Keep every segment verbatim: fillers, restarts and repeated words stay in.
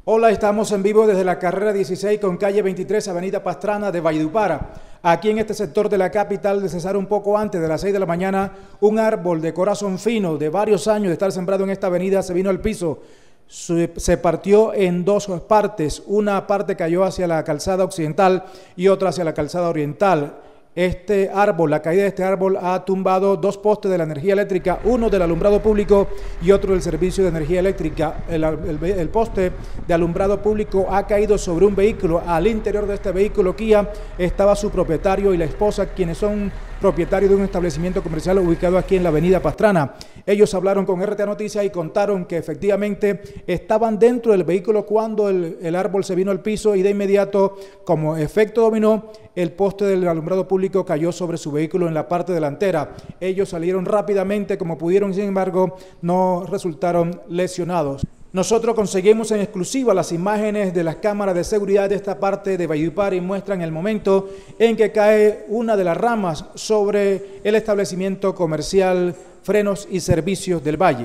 Hola, estamos en vivo desde la carrera dieciséis con calle veintitrés, avenida Pastrana de Valledupar. Aquí en este sector de la capital del Cesar, un poco antes de las seis de la mañana, un árbol de corazón fino de varios años de estar sembrado en esta avenida se vino al piso. Se partió en dos partes, una parte cayó hacia la calzada occidental y otra hacia la calzada oriental. Este árbol, la caída de este árbol ha tumbado dos postes de la energía eléctrica, uno del alumbrado público y otro del servicio de energía eléctrica. El, el, el poste de alumbrado público ha caído sobre un vehículo. Al interior de este vehículo Kia estaba su propietario y la esposa, quienes son propietarios de un establecimiento comercial ubicado aquí en la avenida Pastrana. Ellos hablaron con R T A Noticias y contaron que efectivamente estaban dentro del vehículo cuando el, el árbol se vino al piso y de inmediato, como efecto dominó, el poste del alumbrado público cayó sobre su vehículo en la parte delantera. Ellos salieron rápidamente como pudieron, sin embargo, no resultaron lesionados. Nosotros conseguimos en exclusiva las imágenes de las cámaras de seguridad de esta parte de Valledupar y muestran el momento en que cae una de las ramas sobre el establecimiento comercial Frenos y Servicios del Valle.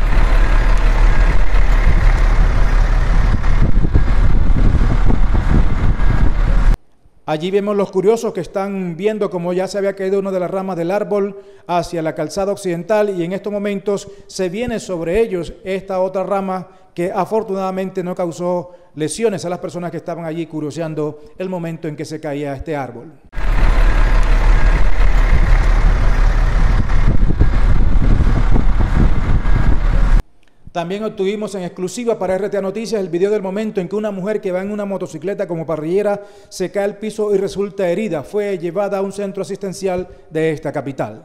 Allí vemos los curiosos que están viendo cómo ya se había caído una de las ramas del árbol hacia la calzada occidental y en estos momentos se viene sobre ellos esta otra rama que afortunadamente no causó lesiones a las personas que estaban allí curioseando el momento en que se caía este árbol. También obtuvimos en exclusiva para R T A Noticias el video del momento en que una mujer que va en una motocicleta como parrillera se cae al piso y resulta herida. Fue llevada a un centro asistencial de esta capital.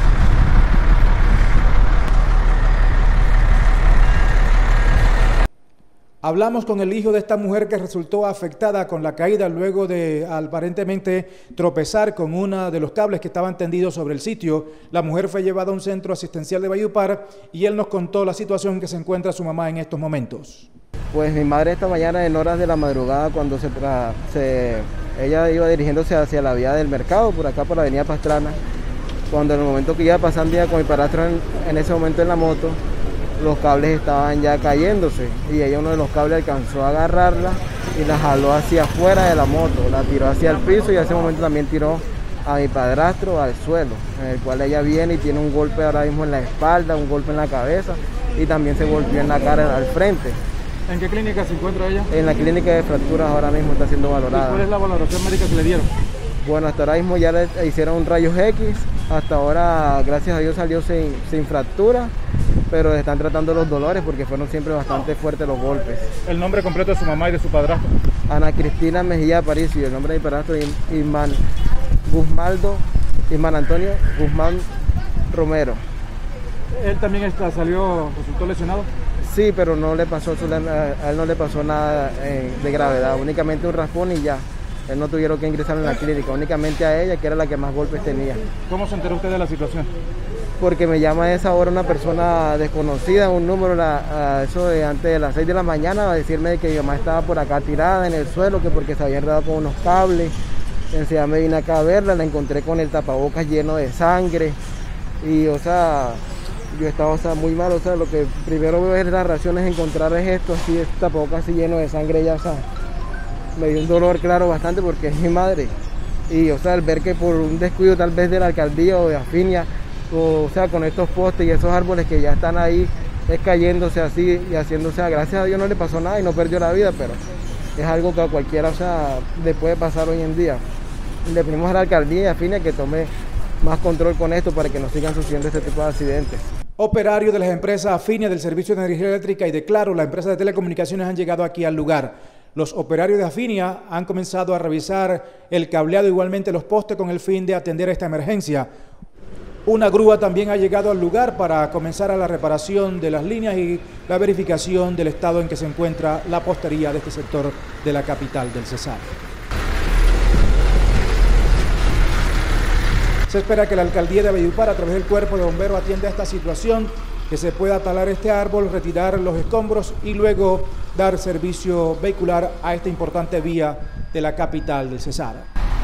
Hablamos con el hijo de esta mujer que resultó afectada con la caída luego de aparentemente tropezar con uno de los cables que estaban tendidos sobre el sitio. La mujer fue llevada a un centro asistencial de Valledupar y él nos contó la situación que se encuentra su mamá en estos momentos. Pues mi madre esta mañana en horas de la madrugada cuando se, se ella iba dirigiéndose hacia la vía del mercado, por acá por la avenida Pastrana, cuando en el momento que iba pasando con mi padrastro en, en ese momento en la moto, los cables estaban ya cayéndose y ella uno de los cables alcanzó a agarrarla y la jaló hacia afuera de la moto, la tiró hacia el piso y en ese momento también tiró a mi padrastro al suelo, en el cual ella viene y tiene un golpe ahora mismo en la espalda, un golpe en la cabeza y también se golpeó en la cara al frente. ¿En qué clínica se encuentra ella? En la clínica de fracturas ahora mismo está siendo valorada. ¿Y cuál es la valoración médica que le dieron? Bueno, hasta ahora mismo ya le hicieron un rayos X, hasta ahora gracias a Dios salió sin, sin fractura, pero están tratando los dolores porque fueron siempre bastante fuertes los golpes. ¿El nombre completo de su mamá y de su padrastro? Ana Cristina Mejía Aparicio, y el nombre de mi padrastro es Isman Guzmaldo, Isman Antonio Guzmán Romero. ¿Él también está, salió, resultó lesionado? Sí, pero no le pasó, a él no le pasó nada de gravedad, únicamente un raspón y ya. Él no tuvieron que ingresar en la clínica, únicamente a ella, que era la que más golpes tenía. ¿Cómo se enteró usted de la situación? Porque me llama a esa hora una persona desconocida, un número, a, a eso de antes de las seis de la mañana, a decirme que mi mamá estaba por acá tirada en el suelo, que porque se había enredado con unos cables. Enseguida me vine acá a verla, la encontré con el tapabocas lleno de sangre. Y, o sea, yo estaba o sea, muy mal, o sea, lo que primero veo es las reacciones, encontrar es esto, así, este tapabocas así lleno de sangre, ya, o sea, me dio un dolor, claro, bastante porque es mi madre. Y, o sea, al ver que por un descuido tal vez de la alcaldía o de Afinia, o, o sea, con estos postes y esos árboles que ya están ahí, es cayéndose así y haciéndose, gracias a Dios no le pasó nada y no perdió la vida, pero es algo que a cualquiera, o sea, le puede pasar hoy en día. Le pedimos a la alcaldía y a Afinia que tome más control con esto para que no sigan sucediendo este tipo de accidentes. Operarios de las empresas Afinia del Servicio de Energía Eléctrica y de Claro, la empresa de telecomunicaciones, han llegado aquí al lugar. Los operarios de Afinia han comenzado a revisar el cableado, igualmente los postes, con el fin de atender esta emergencia. Una grúa también ha llegado al lugar para comenzar a la reparación de las líneas y la verificación del estado en que se encuentra la postería de este sector de la capital del Cesar. Se espera que la alcaldía de Valledupar, a través del cuerpo de bomberos, atienda a esta situación, que se pueda talar este árbol, retirar los escombros y luego dar servicio vehicular a esta importante vía de la capital del Cesar.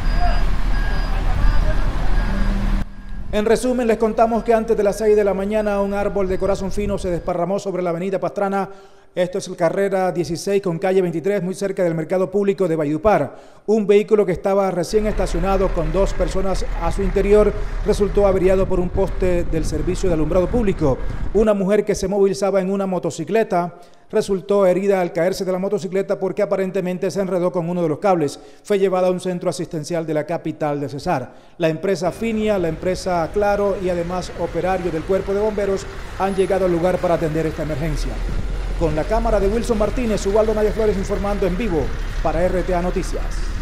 En resumen, les contamos que antes de las seis de la mañana un árbol de corazón fino se desparramó sobre la avenida Pastrana Esto es el carrera dieciséis con calle veintitrés, muy cerca del mercado público de Valledupar. Un vehículo que estaba recién estacionado con dos personas a su interior resultó averiado por un poste del servicio de alumbrado público. Una mujer que se movilizaba en una motocicleta resultó herida al caerse de la motocicleta porque aparentemente se enredó con uno de los cables. Fue llevada a un centro asistencial de la capital de Cesar. La empresa Finia, la empresa Claro y además operarios del Cuerpo de Bomberos han llegado al lugar para atender esta emergencia. Con la cámara de Wilson Martínez, Ubaldo Nadia Flores informando en vivo para R T A Noticias.